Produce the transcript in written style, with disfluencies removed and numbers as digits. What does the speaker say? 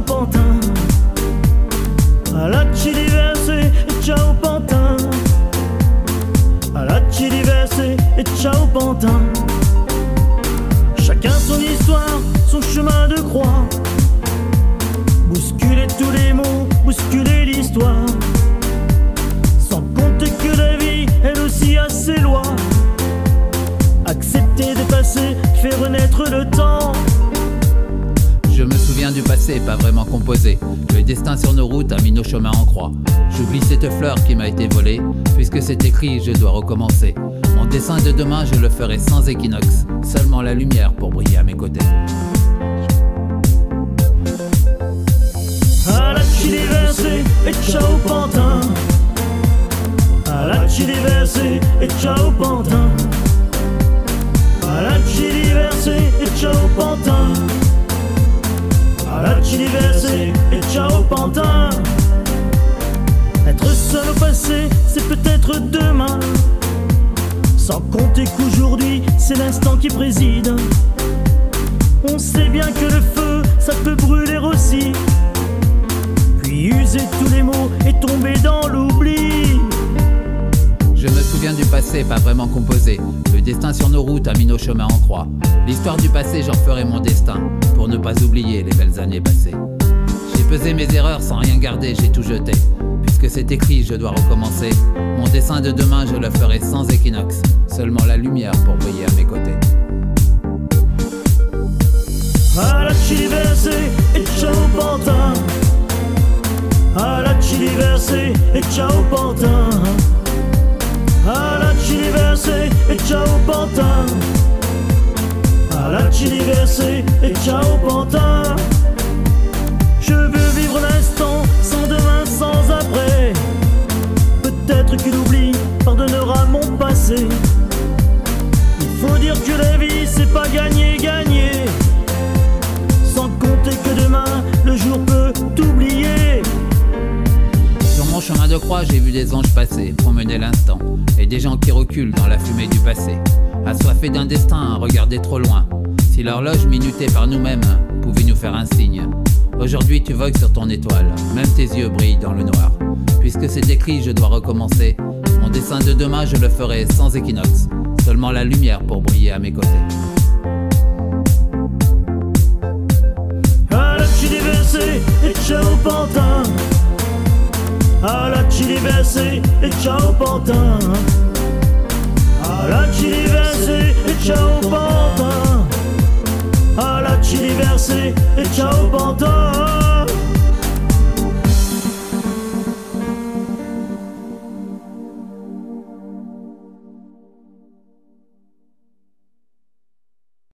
pantin. À la Chiliversée et ciao pantin. À la Chiliversée et ciao pantin. Chacun son histoire, son chemin de croix. Bousculer tous les mots, bousculer l'histoire. Sans compter que la vie, elle aussi a ses lois. Accepter de passer, faire renaître le temps. Je me souviens du passé, pas vraiment composé. Le destin sur nos routes a mis nos chemins en croix. J'oublie cette fleur qui m'a été volée. Puisque c'est écrit, je dois recommencer. Mon dessin de demain, je le ferai sans équinoxe. Seulement la lumière pour briller à mes côtés. À la Chiliversée et ciao pantin. À la Chiliversée et ciao pantin. À la Chiliversée et ciao pantin. À la Chiliversée et ciao pantin. Être seul au passé, c'est peut-être demain. Sans compter qu'aujourd'hui, c'est l'instant qui préside. On sait bien que le feu, ça peut brûler aussi. Puis user tous les mots et tomber dans l'oubli. Je me souviens du passé, pas vraiment composé. Le destin sur nos routes a mis nos chemins en croix. L'histoire du passé, j'en ferai mon destin, pour ne pas oublier les belles années passées. J'ai pesé mes erreurs sans rien garder, j'ai tout jeté. Puisque c'est écrit, je dois recommencer. Mon dessin de demain, je le ferai sans équinoxe. Seulement la lumière pour briller à mes côtés. À la Chiliversée et ciao pantin. À la Chiliversée et ciao pantin. À la Chiliversée et ciao pantin. À la Chiliversée et ciao pantin. Je veux vivre l'instant sans demain, sans après. Peut-être que l'oubli pardonnera mon passé. Il faut dire que la vie c'est pas gagner, gagner. Sans compter que demain le jour peut t'oublier. Sur mon chemin de croix, j'ai vu des anges passer, promener l'instant, et des gens qui reculent dans la fumée du passé, assoiffés d'un destin, regarder trop loin. Si l'horloge minutée par nous-mêmes pouvait nous faire un signe. Aujourd'hui tu vogues sur ton étoile, même tes yeux brillent dans le noir. Puisque c'est écrit, je dois recommencer. Mon dessin de demain, je le ferai sans équinoxe. Seulement la lumière pour briller à mes côtés. À la Chiliversée et ciao pantin. À la Chiliversée et ciao pantin.